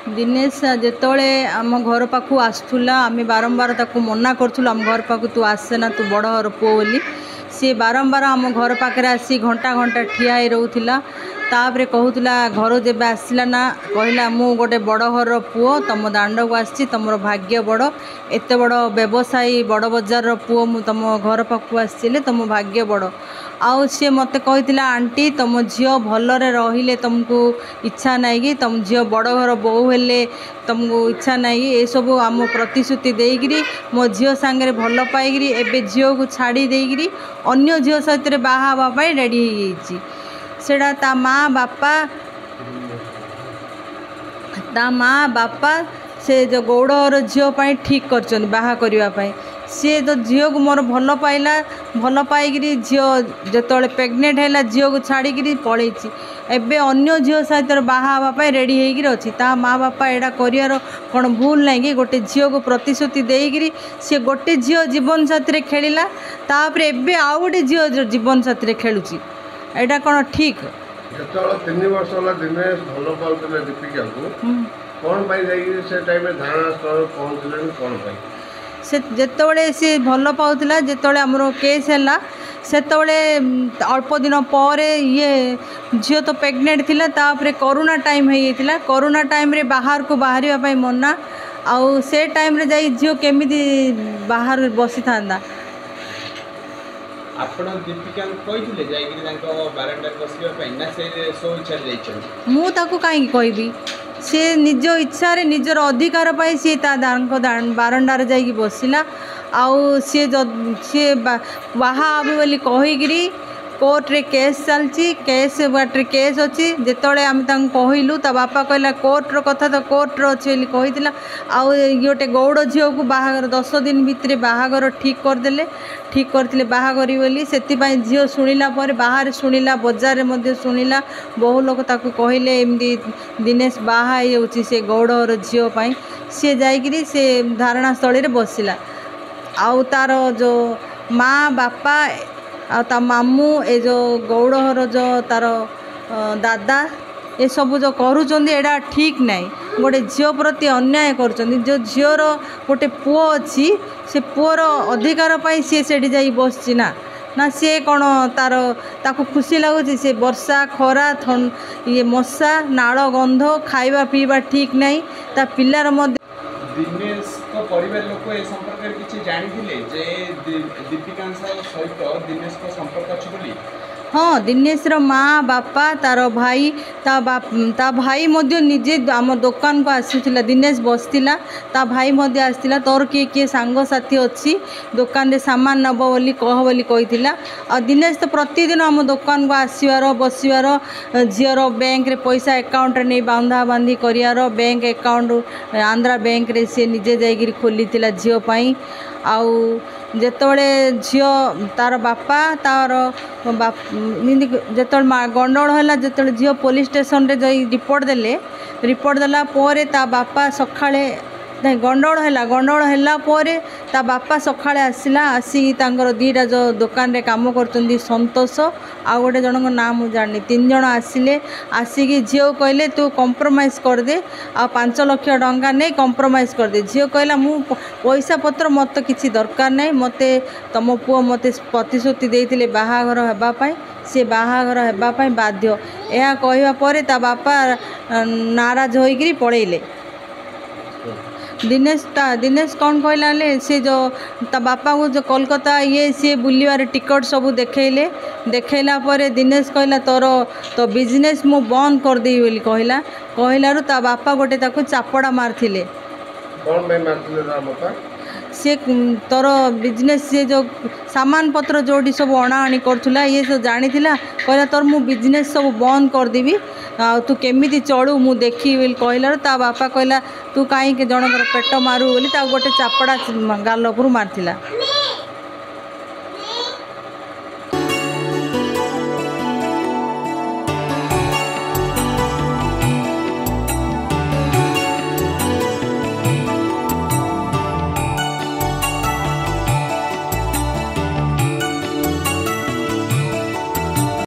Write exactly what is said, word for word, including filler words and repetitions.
दिनेश जिते आम घर पाखु आसूला आम बारंबार ताको मना करूँ आम घर पाखु तू आसेना तू बड़ घर पुओ बोली सी बारंबार आम घर पाखे आसी घंटा घंटा ठिया रोला तापर कहूला घर जब आसला ना कहला मु गोटे बड़ घर पुओ तुम दांड को आसी तुम भाग्य बड़ एत बड़ व्यवसायी बड़ बजार पुओ मु तुम घर पाखु आसले तुम भाग्य बड़ आउ सी मत कही आंटी तुम झील भलरे रहिले तुमको इच्छा नाई कि तुम झील बड़ घर बोऊ हेले तुमको इच्छा नाई ये सब आम प्रतिश्रुति देकरी मो झील सांगे भल पाई एवं झील को छाड़ी देकरी अन्य झील सहित बाहावाई रेडी हो सेटा ता माँ बापा ता माँ बापा से जो गौड़ झील ठीक कर बाहा करने सी तो झील को मोर भल पाइला भल पाई झील जो प्रेग्नेंट है झील को छाड़ी पलि एबे अन्य झील सहित बाहावाई रेडी होकर अच्छी ता माँ बापा एटा कर कौन भूल ना कि गोटे झील को प्रतिश्रुति देकरी सी गोटे झील जीवन साथी खेलिला तापर एबे आउ गोटे झील जीवन साथी खेलुची एटा कौन ठीक तीन वर्ष दिनेश भल पाते दीपिका को कौन से टाइम धारणा स्थल पहुँचले कौन से जिते सी भल पाला जिते आमर केस है से अल्प दिन पर ये झील तो प्रेग्नेंट थिला तापर कोरोना टाइम होता कोरोना टाइम रे बाहर को बाहर मना आउ से टाइम रे जाई झील केमी बाहर बसी था आपण दीपिका कहिथिले जाईकि तांको बारंडा बसिबा पई ना से सो इच्छा जाइछन मु ताको काई कहबी से निज इच्छा रे निजर अधिकार पाई से ता दांको बारंडा रे जाई बसिला आउ से से बाहा आबे बोली कहिगिरी कोर्ट रे केस चलची केस बाटे केस अच्छी जिते आम कहलु ता बापा कहला कोर्ट रो कथा तो कोर्ट रो अच्छी कही आउ गोटे गौड़ झील को बाहागर दस दिन भितर बाहागर ठीक करदे ठीक करते बाहागरी बोली से झील शुणिला बाहर शुणिला बजार में शुणिला बहु लोग ताको कहले एमती दिनेश बाहा हो से गौड़ झील सी जाकि से धारणा स्थल बसिला आउ तार जो माँ बापा आ ता मामू ए जो गौड़ घर जो तार दादा ये सब जो करुँच एटा ठीक नाई गोटे झील प्रति अन्याय कर जो झीर गोटे पुओ अच्छी से पुओर अधिकार पाई सी से बस ना ना सी कौन तार ताको खुशी लगुच से वर्षा खरा थन ये मशा नाड़ गंध खाइबा पीवा ठीक नाई ता पिलार मध्य दिनेश को परिवार लोक ए संपर्क में किसी जानी जे दीपिका सहित दिनेश को संपर्क अच्छी बोली हाँ दिनेश रो माँ बापा तार भाई ता बाप ता भाई मध्य निजे आम दुकान को आसूला दिनेश बसला ता भाई मध्य आसला तोर किए किए सांग साथी अच्छी दुकान रे सामान नब बोली कह बोली कही आ दिनेश तो प्रतिदिन आम दुकान को आसबार बसबार झीर बैंक रे पैसा अकाउंट रे नहीं बांधा बांधी कर बैंक अकाउंट आंध्रा बैंक रे से निजे जाकर खोली झील पाई आउ जेतोले झील तार बापा तार बाप जो गंडगोल है जो झील पुलिस स्टेशन रे जाई रिपोर्ट देले रिपोर्ट देला पोरे ता बापा सखाळे नहीं गंडगोल है गंडगोल है ता बापा सखाळे आसला आसिक तांकर दीटा जो दुकान रे काम कर संतोष आ गोटे जन ना मुझे जानी तीन जन आसिले आसिक झील कहले तू कंप्रोमाइज कर दे आ पांच लाख टंका नहीं कंप्रोमाइज कर दे झील कहला मु पैसा पत्र मत किसी दरकार नहीं मते तुम पुओ मते प्रतिश्रुति देइतिले बाहाघर हेबापाई से बाहाघर हेबापाई बाध्य यह कहवा पर ता बापा नाराज होइकरी पळेइले दिनेश ता दिनेश कौन कहला से जो ता बापा को जो कोलकाता ये सी बुलवार टिकट सब देखले देखला पर दिनेश कहला तोर तो बिजनेस मु बंद कर देई बोली कहला कहलारू ता बापा गोटे ताको चापड़ा मारथिले कौन भाई मारथिले ता बापा से तोर बिजनेस से जो सामान पत्र जोड़ी सब अणाअणी करूला ये सब जानी कहला तोर मु बिजनेस सब बंद करदेवी आ तू केमी चलू मु देखी बोली कहलारू ता बापा कहला तू कहीं जनकर पेट मारू बोली गोटे चापड़ा गाल उपरू मारथिला।